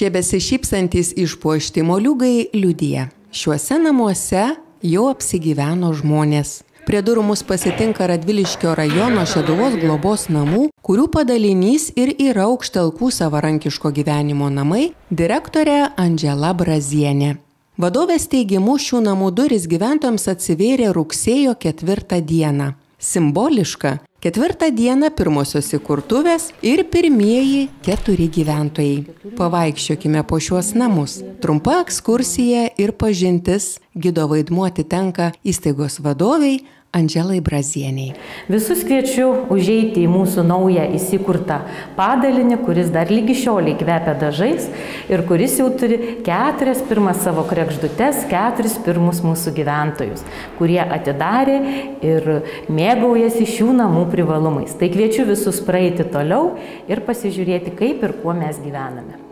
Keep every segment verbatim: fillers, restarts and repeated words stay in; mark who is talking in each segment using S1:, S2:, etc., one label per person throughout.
S1: Šie besišypsantys išpuošti moliūgai liudija. Šiuose namuose jau apsigyveno žmonės. Prie durų mus pasitinka Radviliškio rajono Šeduvos globos namų, kurių padalinys ir yra Aukštelkų savarankiško gyvenimo namai, direktorė Andžela Brazienė. Vadovės teigimu šių namų durys gyventojams atsivėrė rugsėjo ketvirtą dieną. Simboliška, ketvirtą dieną pirmosios įkurtuvės ir pirmieji keturi gyventojai. Pavaikščiokime po šiuos namus. Trumpa ekskursija ir pažintis, gido vaidmuo atitenka įstaigos vadoviai Andželai Brazieniai.
S2: Visus kviečiu užeiti į mūsų naują įsikurtą padalinį, kuris dar lygi šioliai kvepia dažais ir kuris jau turi keturias pirmas savo kregždutes, keturis pirmus mūsų gyventojus, kurie atidarė ir mėgaujasi šių namų privalumais. Tai kviečiu visus praeiti toliau ir pasižiūrėti, kaip ir kuo mes gyvename.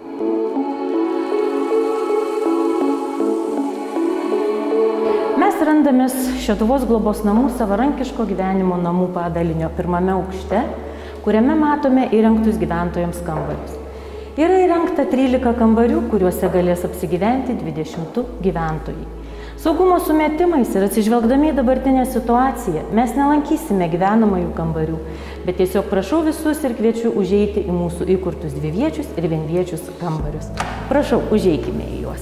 S2: Mes randamės Šeduvos globos namų savarankiško gyvenimo namų padalinio pirmame aukšte, kuriame matome įrengtus gyventojams kambarius. Yra įrengta trylika kambarių, kuriuose galės apsigyventi dvidešimt gyventojai. Saugumo sumetimais ir atsižvelgdami į dabartinę situaciją mes nelankysime gyvenamųjų kambarių, bet tiesiog prašau visus ir kviečiu užeiti į mūsų įkurtus dviviečius ir vienviečius kambarius. Prašau, užeikime į juos.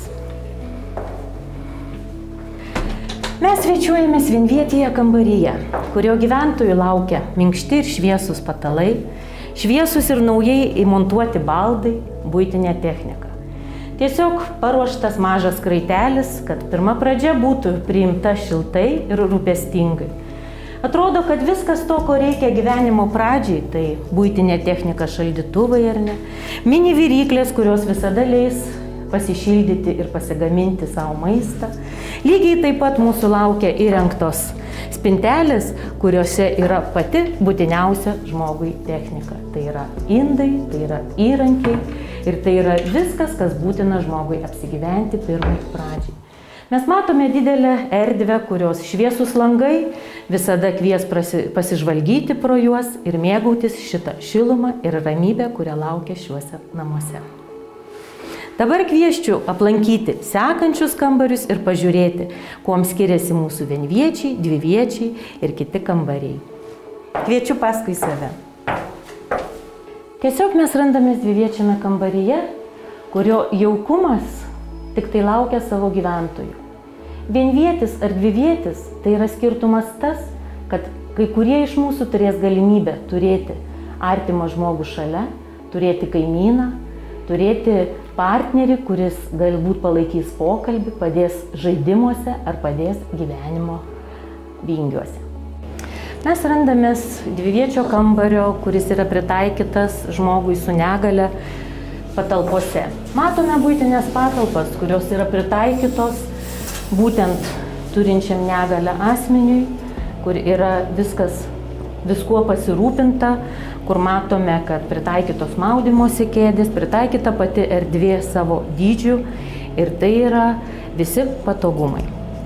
S2: Mes svečiuojamės vienvietėje kambaryje, kurio gyventojų laukia minkšti ir šviesūs patalai, šviesūs ir naujai įmontuoti baldai, buitinė technika. Tiesiog paruoštas mažas kraitelis, kad pirma pradžia būtų priimta šiltai ir rūpestingai. Atrodo, kad viskas to, ko reikia gyvenimo pradžiai, tai buitinė technika, šaldytuvai ar ne, mini viryklės, kurios visada leis pasišildyti ir pasigaminti savo maistą. Lygiai taip pat mūsų laukia įrengtos spintelės, kuriuose yra pati būtiniausia žmogui technika. Tai yra indai, tai yra įrankiai ir tai yra viskas, kas būtina žmogui apsigyventi pirmai pradžiai. Mes matome didelę erdvę, kurios šviesūs langai visada kvies pasižvalgyti pro juos ir mėgautis šitą šilumą ir ramybę, kurią laukia šiuose namuose. Dabar kvieščiau aplankyti sekančius kambarius ir pažiūrėti, kuom skiriasi mūsų vienviečiai, dviviečiai ir kiti kambariai. Kviečiu paskui save. Tiesiog mes randamės dviviečiame kambaryje, kurio jaukumas tik tai laukia savo gyventojų. Vienvietis ar dvivietis tai yra skirtumas tas, kad kai kurie iš mūsų turės galimybę turėti artimą žmogų šalia, turėti kaimyną, turėti partnerį, kuris galbūt palaikys pokalbį, padės žaidimuose ar padės gyvenimo vingiuose. Mes randamės dviviečio kambario, kuris yra pritaikytas žmogui su negale patalpose. Matome buitinės patalpas, kurios yra pritaikytos būtent turinčiam negalę asmeniui, kur yra viskas, viskuo pasirūpinta, kur matome, kad pritaikytos maudymosi kėdės, pritaikyta pati erdvė savo dydžių ir tai yra visi patogumai.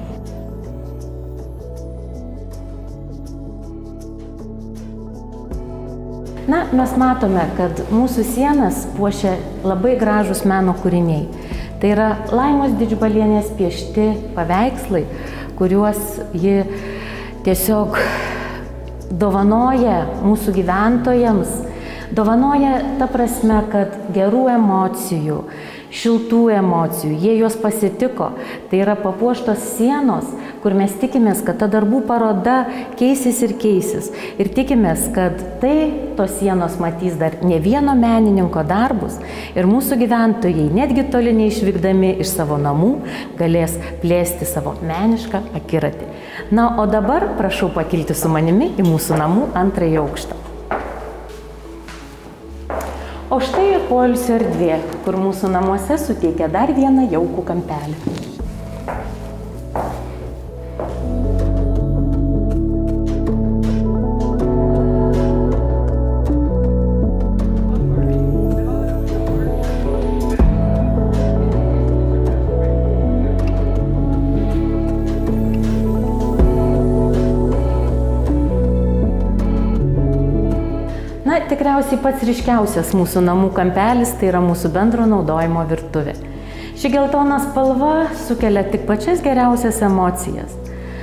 S2: Na, mes matome, kad mūsų sienas puošia labai gražūs meno kūriniai. Tai yra Laimos Didžbalienės piešti paveikslai, kuriuos ji tiesiog dovanoja mūsų gyventojams, dovanoja ta prasme, kad gerų emocijų, šiltų emocijų, jie juos pasitiko. Tai yra papuoštos sienos, kur mes tikimės, kad ta darbų paroda keisis ir keisis. Ir tikimės, kad tai tos sienos matys dar ne vieno menininko darbus ir mūsų gyventojai, netgi toli neišvykdami iš savo namų, galės plėsti savo menišką akiratį. Na, o dabar prašau pakilti su manimi į mūsų namų antrąjį aukštą. O štai ir poilsio erdvė, kur mūsų namuose suteikia dar vieną jaukų kampelį. tikriausiai pats ryškiausias mūsų namų kampelis, tai yra mūsų bendro naudojimo virtuvė. Ši geltona spalva sukelia tik pačias geriausias emocijas.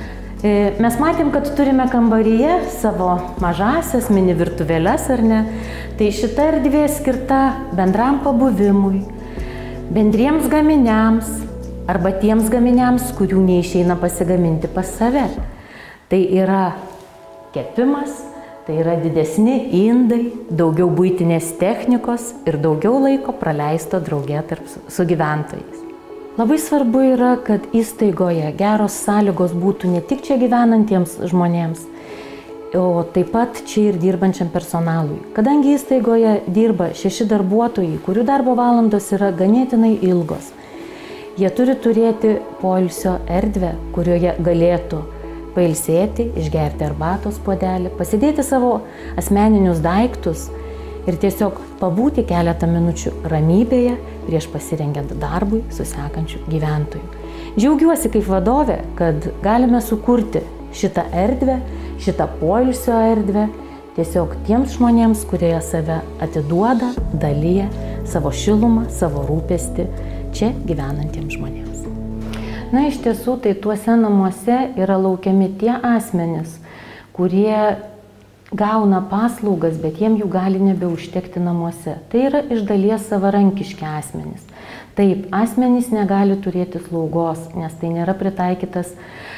S2: Mes matėm, kad turime kambaryje savo mažasias mini virtuvėles, ar ne? Tai šita erdvė skirta bendram pabuvimui, bendriems gaminiams arba tiems gaminiams, kurių neišeina pasigaminti pas save. Tai yra kepimas, tai yra didesni indai, daugiau buitinės technikos ir daugiau laiko praleisto drauge tarp su gyventojais. Labai svarbu yra, kad įstaigoje geros sąlygos būtų ne tik čia gyvenantiems žmonėms, o taip pat čia ir dirbančiam personalui. Kadangi įstaigoje dirba šeši darbuotojai, kurių darbo valandos yra ganėtinai ilgos, jie turi turėti poilsio erdvę, kurioje galėtų pailsėti, išgerti arbatos puodelį, pasidėti savo asmeninius daiktus ir tiesiog pabūti keletą minučių ramybėje prieš pasirengiant darbui su sekančiu gyventoju. Džiaugiuosi kaip vadovė, kad galime sukurti šitą erdvę, šitą poilsio erdvę tiesiog tiems žmonėms, kurie save atiduoda, dalyja savo šilumą, savo rūpestį čia gyvenantiems žmonėms. Na, iš tiesų, tai tuose namuose yra laukiami tie asmenys, kurie gauna paslaugas, bet jiem jų gali nebeužtekti namuose. Tai yra iš dalies savarankiški asmenys. Taip, asmenys negali turėti slaugos, nes tai nėra pritaikytas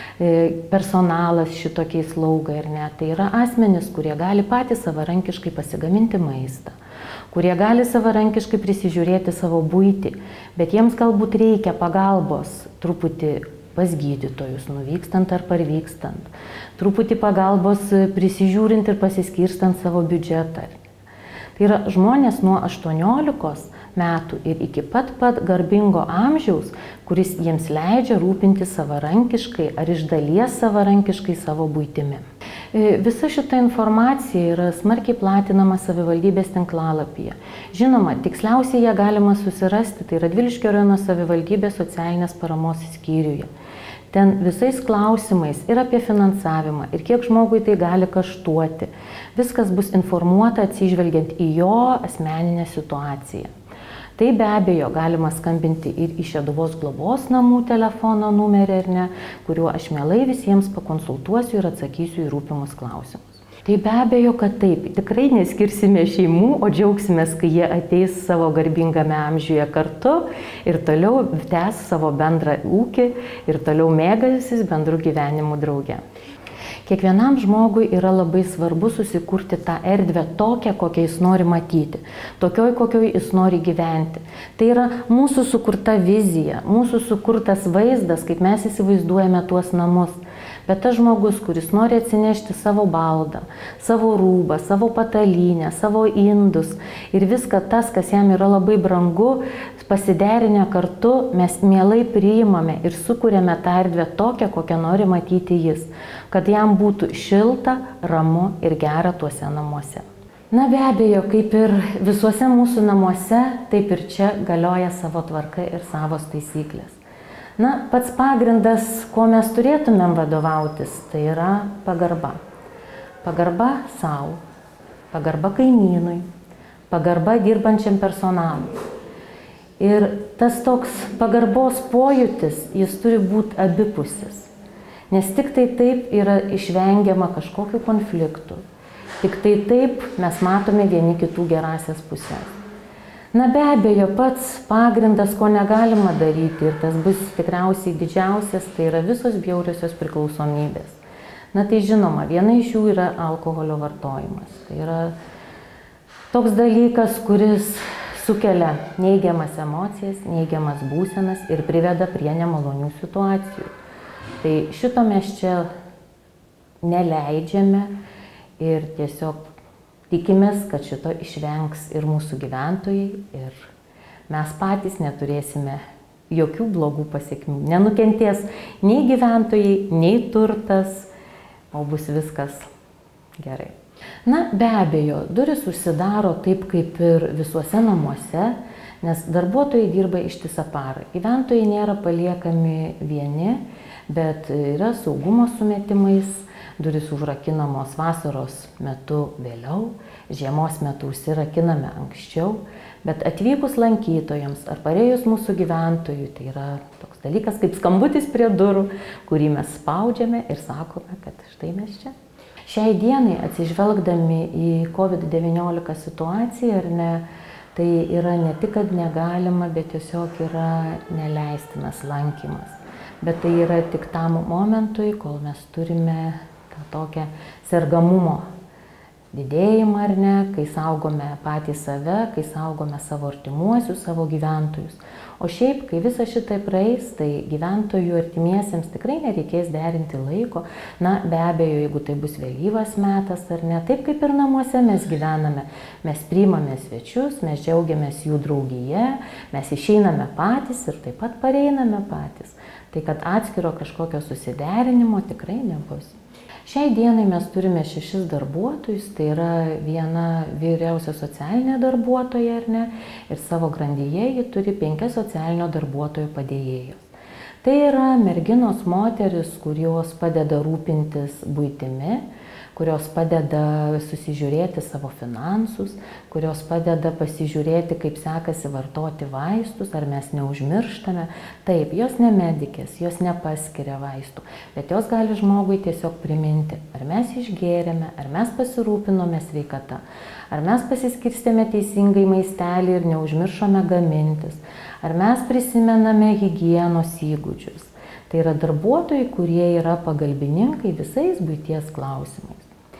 S2: personalas šitokiai slaugai, ar ne. Tai yra asmenys, kurie gali patys savarankiškai pasigaminti maistą, kurie gali savarankiškai prisižiūrėti savo buitį, bet jiems galbūt reikia pagalbos truputį pas gydytojus, nuvykstant ar parvykstant, truputį pagalbos prisižiūrint ir pasiskirstant savo biudžetą. Tai yra žmonės nuo aštuoniolikos metų ir iki pat pat garbingo amžiaus, kuris jiems leidžia rūpinti savarankiškai ar iš dalies savarankiškai savo buitimi. Visa šita informacija yra smarkiai platinama savivaldybės tinklalapyje. Žinoma, tiksliausiai ją galima susirasti, tai Radviliškio rajono savivaldybės socialinės paramos skyriuje. Ten visais klausimais ir apie finansavimą, ir kiek žmogui tai gali kaštuoti. Viskas bus informuota atsižvelgiant į jo asmeninę situaciją. Tai be abejo galima skambinti ir į Šeduvos globos namų telefono numerį, ar ne, kuriuo aš mielai visiems pakonsultuosiu ir atsakysiu į rūpimus klausimus. Tai be abejo, kad taip, tikrai neskirsime šeimų, o džiaugsimės, kai jie ateis savo garbingame amžiuje kartu ir toliau tęs savo bendrą ūkį ir toliau mėgausis bendrų gyvenimų drauge. Kiekvienam žmogui yra labai svarbu susikurti tą erdvę tokią, kokią jis nori matyti, tokioj, kokioj jis nori gyventi. Tai yra mūsų sukurta vizija, mūsų sukurtas vaizdas, kaip mes įsivaizduojame tuos namus. Bet tas žmogus, kuris nori atsinešti savo baldą, savo rūbą, savo patalynę, savo indus ir viską tas, kas jam yra labai brangu, pasiderinę kartu, mes mielai priimame ir sukūrėme tą erdvę tokią, kokią nori matyti jis, kad jam būtų šilta, ramu ir gera tuose namuose. Na be abejo, kaip ir visuose mūsų namuose, taip ir čia galioja savo tvarka ir savos taisyklės. Na, pats pagrindas, kuo mes turėtumėm vadovautis, tai yra pagarba. Pagarba savo, pagarba kaimynui, pagarba dirbančiam personalui. Ir tas toks pagarbos pojūtis, jis turi būti abipusis. Nes tik tai taip yra išvengiama kažkokių konfliktų. Tik tai taip mes matome vieni kitų gerasias pusės. Na be abejo, pats pagrindas, ko negalima daryti, ir tas bus tikriausiai didžiausias, tai yra visos bjauriosios priklausomybės. Na tai žinoma, viena iš jų yra alkoholio vartojimas. Tai yra toks dalykas, kuris sukelia neigiamas emocijas, neigiamas būsenas ir priveda prie nemalonių situacijų. Tai šito mes čia neleidžiame ir tiesiog tikimės, kad šito išvengs ir mūsų gyventojai ir mes patys neturėsime jokių blogų pasekmių. Nenukentės nei gyventojai, nei turtas, o bus viskas gerai. Na, be abejo, durys užsidaro taip kaip ir visuose namuose, nes darbuotojai dirba ištisą parą. Gyventojai nėra paliekami vieni, bet yra saugumo sumetimais durys užrakinamos vasaros metu vėliau, žiemos metu užsirakiname anksčiau, bet atvykus lankytojams ar parėjus mūsų gyventojų, tai yra toks dalykas kaip skambutis prie durų, kurį mes spaudžiame ir sakome, kad štai mes čia. Šiai dienai atsižvelgdami į kovid devyniolika situaciją, ar ne, tai yra ne tik, kad negalima, bet tiesiog yra neleistinas lankymas. Bet tai yra tik tam momentui, kol mes turime tą tokią sergamumo didėjimą, ar ne, kai saugome patys save, kai saugome savo artimuosius, savo gyventojus. O šiaip, kai visa šitai praeis, tai gyventojų artimiesiems tikrai nereikės derinti laiko. Na, be abejo, jeigu tai bus vėlyvas metas, ar ne, taip kaip ir namuose mes gyvename. Mes priimame svečius, mes džiaugiamės jų draugyje, mes išeiname patys ir taip pat pareiname patys. Tai kad atskiro kažkokio susiderinimo tikrai nebus. Šiai dienai mes turime šešis darbuotojus, tai yra viena vyriausia socialinė darbuotoja, ar ne, ir savo grandyje ji turi penkias socialinio darbuotojo padėjėjus. Tai yra merginos moteris, kurios padeda rūpintis buitimi, kurios padeda susižiūrėti savo finansus, kurios padeda pasižiūrėti, kaip sekasi vartoti vaistus, ar mes neužmirštame. Taip, jos ne medikės, jos nepaskiria vaistų, bet jos gali žmogui tiesiog priminti, ar mes išgėrėme, ar mes pasirūpinome sveikata, ar mes pasiskirstėme teisingai maistelį ir neužmiršome gamintis, ar mes prisimename higienos įgūdžius. Tai yra darbuotojai, kurie yra pagalbininkai visais buities klausimais.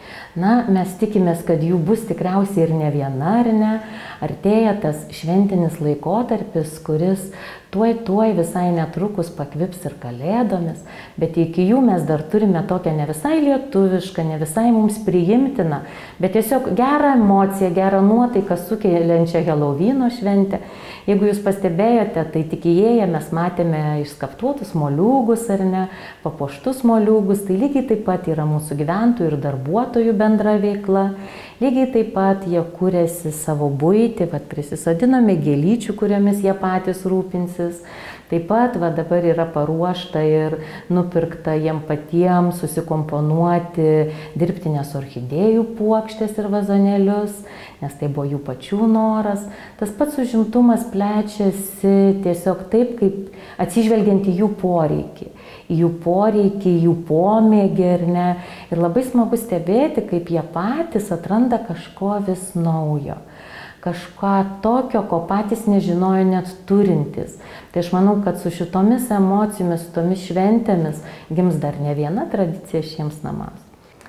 S2: Na, mes tikimės, kad jų bus tikriausiai ir ne viena, ar ne. Artėja tas šventinis laikotarpis, kuris tuoj tuoj visai netrukus pakvips ir kalėdomis, bet iki jų mes dar turime tokią ne visai lietuvišką, ne visai mums priimtiną, bet tiesiog gerą emociją, gerą nuotaiką sukeliančią Helovyno šventę. Jeigu jūs pastebėjote, tai tik įėję mes matėme išskaptuotus moliūgus, ar ne, papuoštus moliūgus, tai lygiai taip pat yra mūsų gyventojų ir darbuotojų bendra veikla. Lygiai taip pat jie kūrėsi savo buitį, vat, prisisodiname gėlyčių, kuriomis jie patys rūpinsis. Taip pat va, dabar yra paruošta ir nupirkta jiem patiems susikomponuoti dirbtinės orchidėjų puokštės ir vazonėlius, nes tai buvo jų pačių noras. Tas pats užimtumas plečiasi tiesiog taip, kaip atsižvelgiant į jų poreikį. Į jų poreikį, jų pomėgį, ar ne. Ir labai smagu stebėti, kaip jie patys atranda kažko vis naujo. Kažką tokio, ko patys nežinojo net turintis. Tai aš manau, kad su šitomis emocijomis, su tomis šventėmis gims dar ne viena tradicija šiems namams.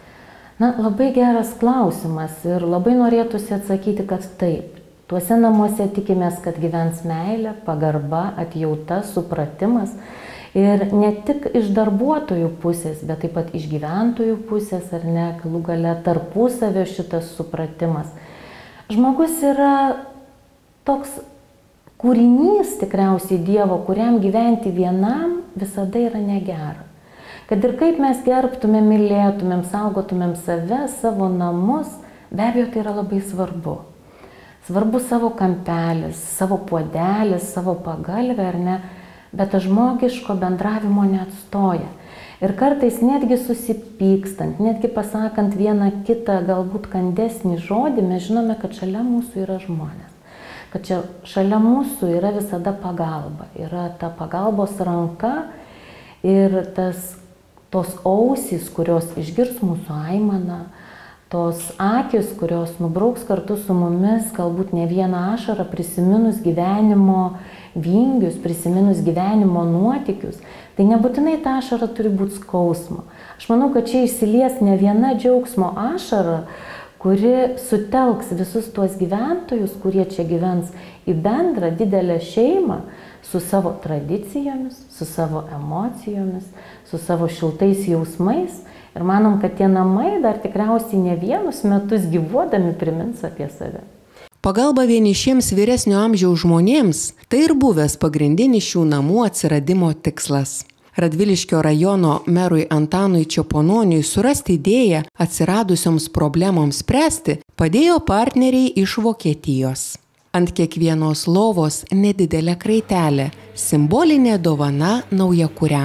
S2: Na, labai geras klausimas ir labai norėtųsi atsakyti, kad taip. Tuose namuose tikimės, kad gyvens meilė, pagarba, atjauta, supratimas. Ir ne tik iš darbuotojų pusės, bet taip pat iš gyventojų pusės, ar ne, galų gale tarpusavio šitas supratimas. Žmogus yra toks kūrinys tikriausiai Dievo, kuriam gyventi vienam visada yra negera. Kad ir kaip mes gerbtumėm, mylėtumėm, saugotumėm save, savo namus, be abejo tai yra labai svarbu. Svarbu savo kampelis, savo puodelis, savo pagalvė, ar ne, bet žmogiško bendravimo neatstoja. Ir kartais netgi susipykstant, netgi pasakant vieną kitą galbūt kandesnį žodį, mes žinome, kad šalia mūsų yra žmonės. Kad čia šalia mūsų yra visada pagalba. Yra ta pagalbos ranka ir tas, tos ausys, kurios išgirs mūsų aimaną, tos akis, kurios nubrauks kartu su mumis galbūt ne vieną ašarą prisiminus gyvenimo vingius, prisiminus gyvenimo nuotykius, tai nebūtinai ta ašara turi būti skausmo. Aš manau, kad čia išsilies ne viena džiaugsmo ašara, kuri sutelks visus tuos gyventojus, kurie čia gyvens į bendrą didelę šeimą su savo tradicijomis, su savo emocijomis, su savo šiltais jausmais. Ir manom, kad tie namai dar tikriausiai ne vienus metus gyvuodami primins apie save.
S1: Pagalba vienišiems vyresnio amžiaus žmonėms – tai ir buvęs pagrindinis šių namų atsiradimo tikslas. Radviliškio rajono merui Antanui Čepononiui surasti idėją atsiradusioms problemoms spręsti padėjo partneriai iš Vokietijos. Ant kiekvienos lovos nedidelė kraitelė – simbolinė dovana naujakuriams.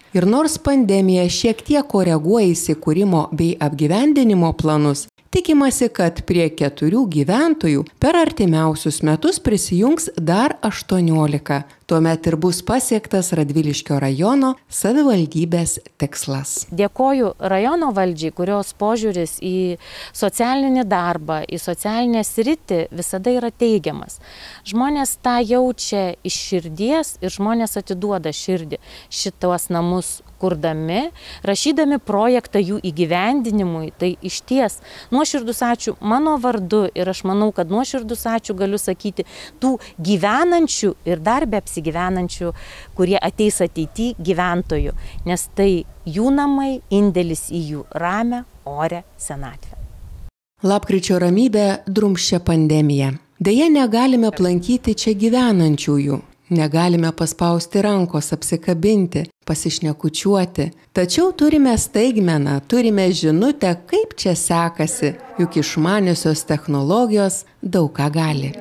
S1: Ir nors pandemija šiek tiek koreguoja įsikūrimo bei apgyvendinimo planus, tikimasi, kad prie keturių gyventojų per artimiausius metus prisijungs dar aštuoniolika. Tuomet ir bus pasiektas Radviliškio rajono savivaldybės tikslas.
S2: Dėkoju rajono valdžiai, kurios požiūris į socialinį darbą, į socialinę sritį visada yra teigiamas. Žmonės tą jaučia iš širdies ir žmonės atiduoda širdį šitos namus kurdami, rašydami projektą jų įgyvendinimui. Tai išties nuoširdus ačiū mano vardu ir aš manau, kad nuoširdus ačiū galiu sakyti tų gyvenančių ir dar be apsigyvenančių, kurie ateis ateity gyventojų, nes tai jų namai, indėlis į jų ramę, orę senatvę.
S1: Lapkričio ramybę drumsčia pandemija. Deja, negalime aplankyti čia gyvenančiųjų. Negalime paspausti rankos, apsikabinti, pasišnekučiuoti. Tačiau turime staigmeną, turime žinutę, kaip čia sekasi, juk išmaniosios technologijos daug ką gali.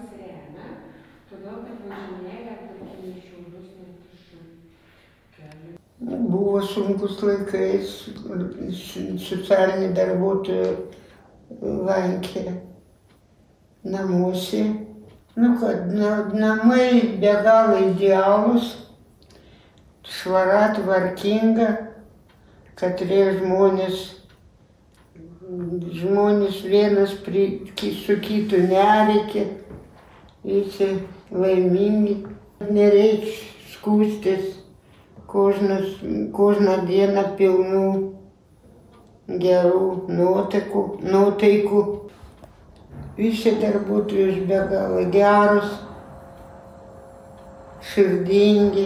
S3: Buvo sunkus laikais, socialinį darbuotojų lankė namuose. Nu, kad namai be galo idealūs, švara, tvarkinga, kad turėjo žmonės, žmonės vienas prie, su kitu nereikia, visi laimingi, nereikia skūstis, kožną dieną pilnų gerų nuotaikų, nuotaikų. Visi darbuotojus be galo gerus, širdingi,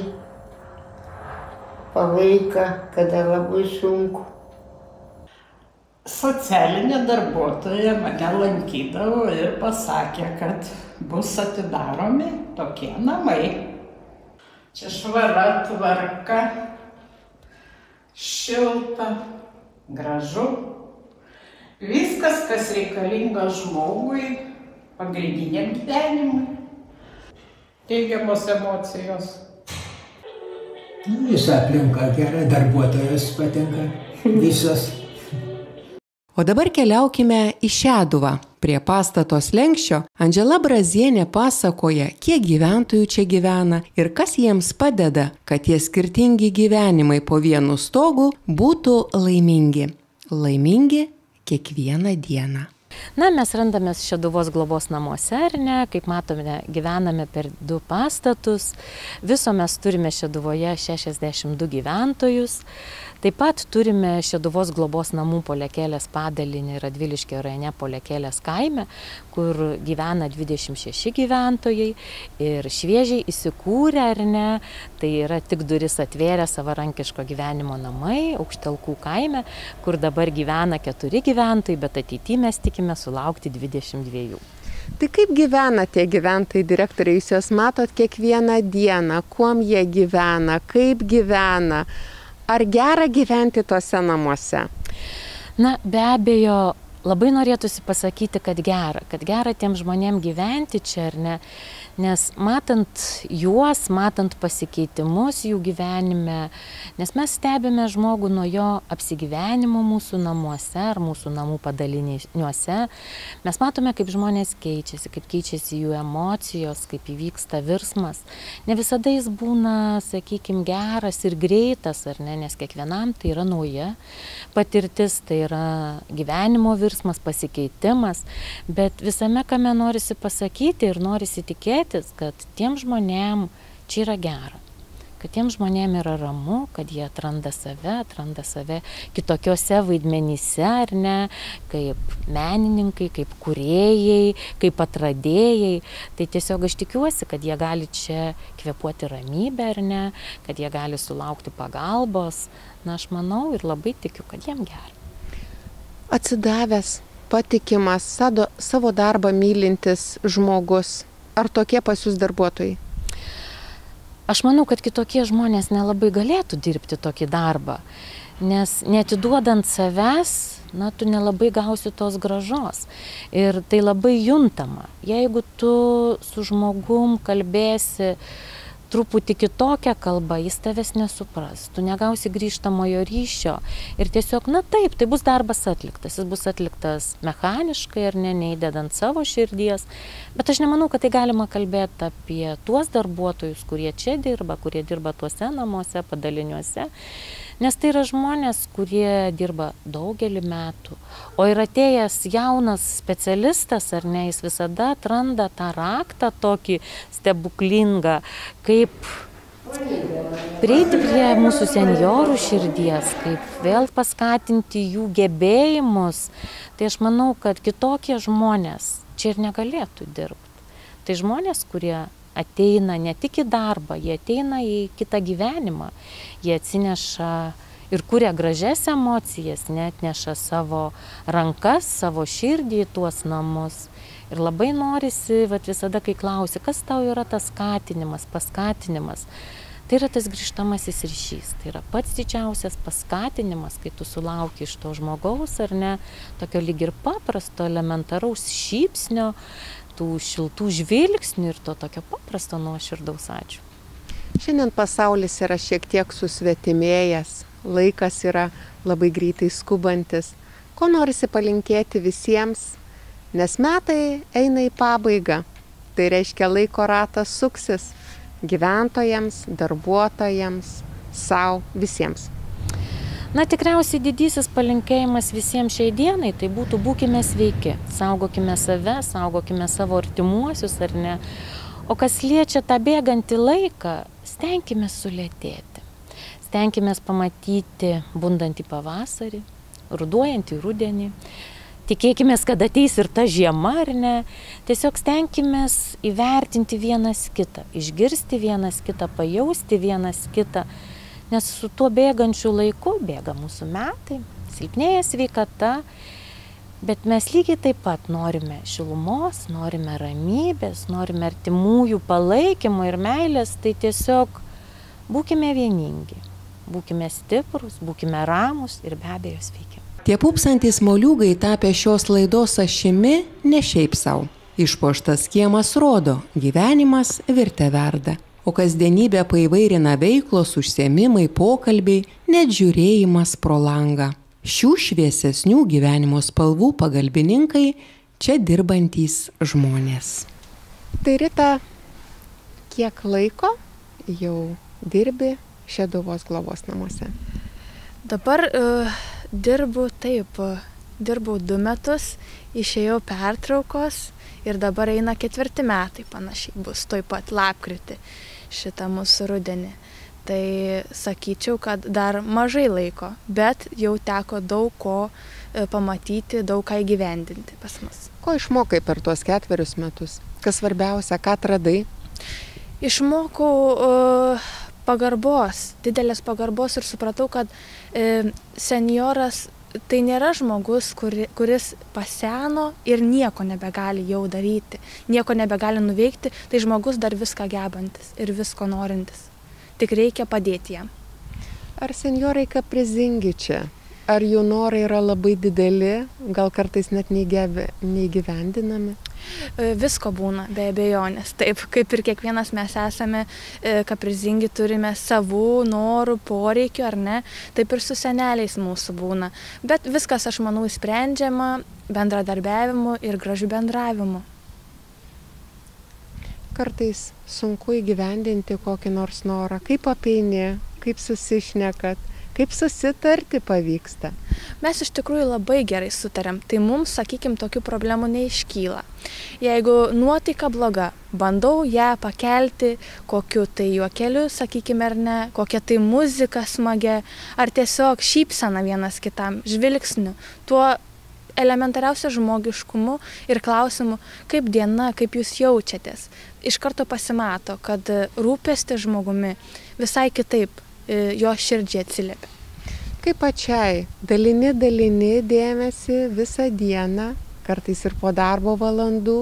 S3: palaika, kada labai sunku.
S4: Socialinė darbuotoja mane lankydavo ir pasakė, kad bus atidaromi tokie namai. Čia švara, tvarka, šilta, gražu. Viskas, kas reikalinga žmogui, pagrindiniam gyvenimui. Teigiamos emocijos.
S5: Visa aplinka gera, darbuotojas patinka, visas.
S1: O dabar keliaukime į Šeduvą. Prie pastato slenksčio Andžela Brazienė pasakoja, kiek gyventojų čia gyvena ir kas jiems padeda, kad tie skirtingi gyvenimai po vienu stogu būtų laimingi. Laimingi kiekvieną dieną.
S2: Na, mes randamės Šeduvos globos namuose, ar ne? Kaip matome, gyvename per du pastatus. Viso mes turime Šeduvoje šešiasdešimt du gyventojus. Taip pat turime Šeduvos globos namų Polekėlės padalinį Radviliškio rajone Polekėlės kaime, kur gyvena dvidešimt šeši gyventojai ir šviežiai įsikūrę, ar ne, tai yra tik duris atvėrę savarankiško gyvenimo namai Aukštelkų kaime, kur dabar gyvena keturi gyventojai, bet ateityje mes tikime sulaukti dvidešimt dviejų.
S1: Tai kaip gyvena tie gyventojai, direktoriai, jūs juos matot kiekvieną dieną, kuom jie gyvena, kaip gyvena? Ar gera gyventi tuose namuose?
S2: Na, be abejo, labai norėtųsi pasakyti, kad gera, kad gera tiem žmonėm gyventi čia, ar ne? Nes matant juos, matant pasikeitimus jų gyvenime, nes mes stebime žmogų nuo jo apsigyvenimo mūsų namuose ar mūsų namų padaliniuose, mes matome, kaip žmonės keičiasi, kaip keičiasi jų emocijos, kaip įvyksta virsmas. Ne visada jis būna, sakykime, geras ir greitas, ar ne, nes kiekvienam tai yra nauja patirtis, tai yra gyvenimo virsmas, pasikeitimas, bet visame, kame norisi pasakyti ir norisi tikėti, kad tiem žmonėm čia yra gera, kad tiem žmonėm yra ramu, kad jie atranda save, atranda save kitokiose vaidmenyse, ar ne, kaip menininkai, kaip kūrėjai, kaip atradėjai. Tai tiesiog aš tikiuosi, kad jie gali čia kvėpuoti ramybę, ar ne, kad jie gali sulaukti pagalbos. Na, aš manau ir labai tikiu, kad jiem gera.
S1: Atsidavęs, patikimas, savo darbą mylintis žmogus. Ar tokie pas jūs darbuotojai?
S2: Aš manau, kad kitokie žmonės nelabai galėtų dirbti tokį darbą, nes neatiduodant savęs, na, tu nelabai gausi tos grąžos. Ir tai labai juntama. Jeigu tu su žmogum kalbėsi truputį kitokia kalba, jis tavęs nesupras, tu negausi grįžtamojo ryšio ir tiesiog, na taip, tai bus darbas atliktas, jis bus atliktas mechaniškai ar ne, neįdedant savo širdies, bet aš nemanau, kad tai galima kalbėti apie tuos darbuotojus, kurie čia dirba, kurie dirba tuose namuose, padaliniuose, nes tai yra žmonės, kurie dirba daugelį metų, o ir atėjęs jaunas specialistas, ar ne, jis visada atranda tą raktą tokį stebuklingą, kaip prieiti prie mūsų senjorų širdies, kaip vėl paskatinti jų gebėjimus. Tai aš manau, kad kitokie žmonės čia ir negalėtų dirbti. Tai žmonės, kurie ateina ne tik į darbą, jie ateina į kitą gyvenimą, jie atsineša ir kuria gražias emocijas, net neša savo rankas, savo širdį į tuos namus. Ir labai norisi, vat, visada, kai klausi, kas tau yra tas skatinimas, paskatinimas, tai yra tas grįžtamasis ryšys, tai yra pats didžiausias paskatinimas, kai tu sulauki iš to žmogaus, ar ne, tokio lyg ir paprasto, elementaraus šypsnio, tų šiltų žvilgsnių ir to tokio paprasto nuoširdaus ačiū.
S1: Šiandien pasaulis yra šiek tiek susvetimėjęs, laikas yra labai greitai skubantis. Ko norisi palinkėti visiems, nes metai eina į pabaigą. Tai reiškia, laiko ratas suksis gyventojams, darbuotojams, sau, visiems.
S2: Na, tikriausiai didysis palinkėjimas visiems šiai dienai, tai būtų būkime sveiki, saugokime save, saugokime savo artimuosius, ar ne. O kas liečia tą bėgantį laiką, stenkime sulėtėti. Stenkime pamatyti bundantį pavasarį, ruduojantį rudenį. Tikėkime, kad ateis ir ta žiema, ar ne. Tiesiog stenkime įvertinti vienas kitą, išgirsti vienas kitą, pajausti vienas kitą. Nes su tuo bėgančiu laiku bėga mūsų metai, silpnėja sveikata, bet mes lygiai taip pat norime šilumos, norime ramybės, norime artimųjų palaikymo ir meilės, tai tiesiog būkime vieningi, būkime stiprus, būkime ramus ir be abejo sveiki.
S1: Tie pūpsantys moliūgai tapę šios laidos ašimi ne šiaip sau. Išpuoštas kiemas rodo, gyvenimas virte verda. O kasdienybę paįvairina veiklos, užsiėmimai, pokalbiai, net žiūrėjimas pro langą. Šių šviesesnių gyvenimo spalvų pagalbininkai čia dirbantys žmonės. Tai Rita, kiek laiko jau dirbi Šeduvos globos namuose?
S6: Dabar uh, dirbu taip, dirbau du metus, išėjau pertraukos ir dabar eina ketvirti metai panašiai, bus toj pat lapkritį šitą mūsų rudenį. Tai sakyčiau, kad dar mažai laiko, bet jau teko daug ko pamatyti, daug ką įgyvendinti pas mus.
S1: Ko išmokai per tuos ketverius metus? Kas svarbiausia, ką atradai?
S6: Išmokau uh, pagarbos, didelės pagarbos ir supratau, kad uh, senjoras tai nėra žmogus, kuri, kuris paseno ir nieko nebegali jau daryti, nieko nebegali nuveikti, tai žmogus dar viską gebantis ir visko norintis. Tik reikia padėti jam.
S1: Ar senjorai kaprizingi čia? Ar jų norai yra labai dideli, gal kartais net neįgyvendinami?
S6: Visko būna, be abejonės. Taip, kaip ir kiekvienas mes esame kaprizingi, turime savų norų, poreikių, ar ne? Taip ir su seneliais mūsų būna. Bet viskas, aš manau, sprendžiama bendradarbiavimu ir gražiu bendravimu.
S1: Kartais sunku įgyvendinti kokį nors norą. Kaip apeini, kaip susišnekat? Kaip susitarti pavyksta?
S6: Mes iš tikrųjų labai gerai sutarėm, tai mums, sakykime, tokių problemų neiškyla. Jeigu nuotaika bloga, bandau ją pakelti kokiu tai juokeliu, sakykime, ar ne, kokia tai muzika smagia, ar tiesiog šypsena vienas kitam, žvilgsniu, tuo elementariausia žmogiškumu ir klausimu, kaip diena, kaip jūs jaučiatės. Iš karto pasimato, kad rūpesti žmogumi visai kitaip jo širdžiai atsiliepia.
S1: Kaip pačiai, dalini, dalini dėmesį visą dieną, kartais ir po darbo valandų,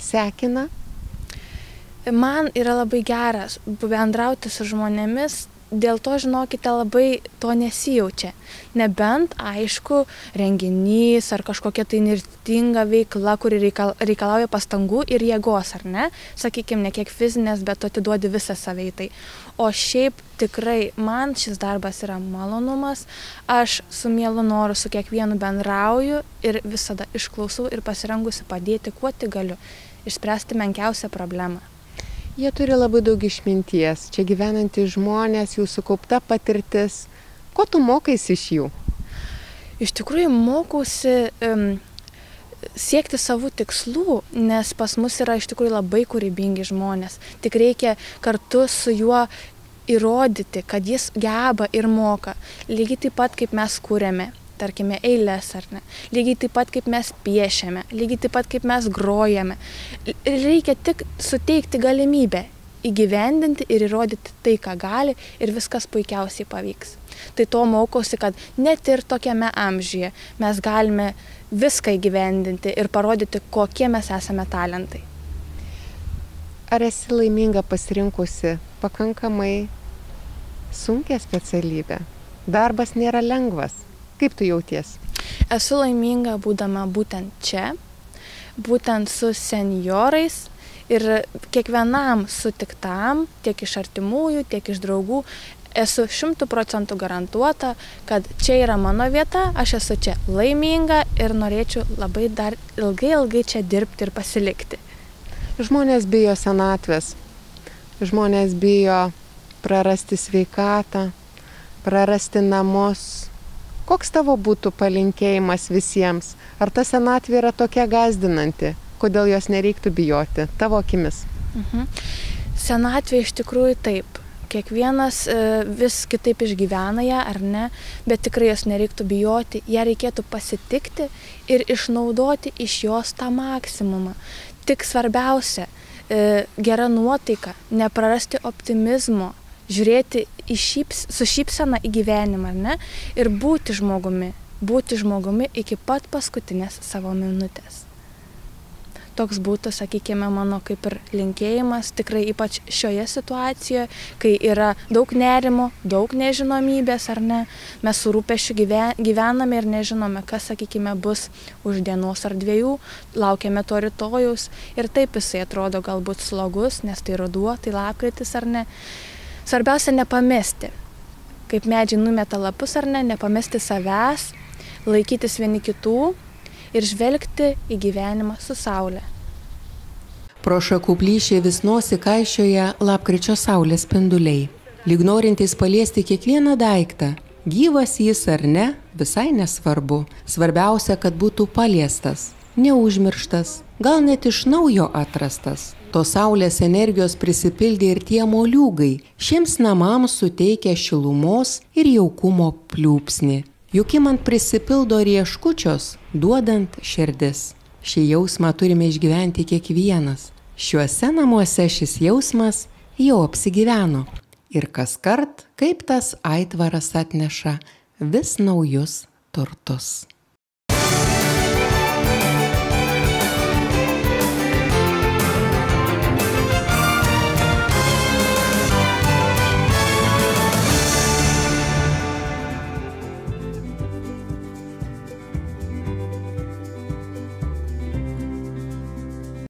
S1: sekina?
S6: Man yra labai geras bendrauti su žmonėmis dėl to, žinokite, labai to nesijaučia. Nebent, aišku, renginys ar kažkokia tai nirtinga veikla, kuri reikal, reikalauja pastangų ir jėgos, ar ne? Sakykime, ne kiek fizinės, bet tu atiduodi visą save į tai. O šiaip tikrai man šis darbas yra malonumas, aš su mielu noru su kiekvienu bendrauju ir visada išklausau ir pasirengusi padėti, kuo tik galiu, išspręsti menkiausią problemą.
S1: Jie turi labai daug išminties, čia gyvenantys žmonės, jų sukaupta patirtis. Ko tu mokais iš jų?
S6: Iš tikrųjų mokausi um, siekti savų tikslų, nes pas mus yra iš tikrųjų labai kūrybingi žmonės. Tik reikia kartu su juo įrodyti, kad jis geba ir moka. Lygiai taip pat, kaip mes kūrėme, tarkime, eiles ar ne. Lygiai taip pat, kaip mes piešiame. Lygiai taip pat, kaip mes grojame. Reikia tik suteikti galimybę įgyvendinti ir įrodyti tai, ką gali, ir viskas puikiausiai pavyks. Tai to mokausi, kad net ir tokiame amžiuje mes galime viską įgyvendinti ir parodyti, kokie mes esame talentai.
S1: Ar esi laiminga pasirinkusi pakankamai sunkią specialybę? Darbas nėra lengvas. Kaip tu jauties?
S6: Esu laiminga būdama būtent čia, būtent su senjorais ir kiekvienam sutiktam, tiek iš artimųjų, tiek iš draugų, esu šimtų procentų garantuota, kad čia yra mano vieta, aš esu čia laiminga ir norėčiau labai dar ilgai, ilgai čia dirbti ir pasilikti.
S1: Žmonės bijo senatvės, žmonės bijo prarasti sveikatą, prarasti namus. Koks tavo būtų palinkėjimas visiems? Ar ta senatvė yra tokia gąsdinanti? Kodėl jos nereiktų bijoti? Tavo akimis.
S6: Mhm. Senatvė iš tikrųjų taip. Kiekvienas e, vis kitaip išgyvena ją, ar ne, bet tikrai jos nereiktų bijoti, ją reikėtų pasitikti ir išnaudoti iš jos tą maksimumą. Tik svarbiausia, e, gera nuotaika, neprarasti optimizmo, žiūrėti į šyps, su šypsena į gyvenimą, ar ne, ir būti žmogumi, būti žmogumi iki pat paskutinės savo minutės. Toks būtų, sakykime, mano kaip ir linkėjimas, tikrai ypač šioje situacijoje, kai yra daug nerimo, daug nežinomybės, ar ne, mes su rūpesčiu gyvename ir nežinome, kas, sakykime, bus už dienos ar dviejų, laukiame to rytojaus ir taip jisai atrodo galbūt slogus, nes tai ruduo, tai lapkritis, ar ne. Svarbiausia nepamesti, kaip medžiai numeta lapus, ar ne, nepamesti savęs, laikytis vieni kitų ir žvelgti į gyvenimą su saulė.
S1: Pro šakų plyšį vis nosį kaišioja lapkričio saulės spinduliai. Lyg norintys paliesti kiekvieną daiktą, gyvas jis ar ne, visai nesvarbu. Svarbiausia, kad būtų paliestas, neužmirštas, gal net iš naujo atrastas. Tos saulės energijos prisipildė ir tie moliūgai, šiems namams suteikia šilumos ir jaukumo pliūpsnį. Juk imant prisipildo rieškučios, duodant širdis. Šį jausmą turime išgyventi kiekvienas. Šiuose namuose šis jausmas jau apsigyveno. Ir kaskart, kaip tas aitvaras atneša vis naujus turtus.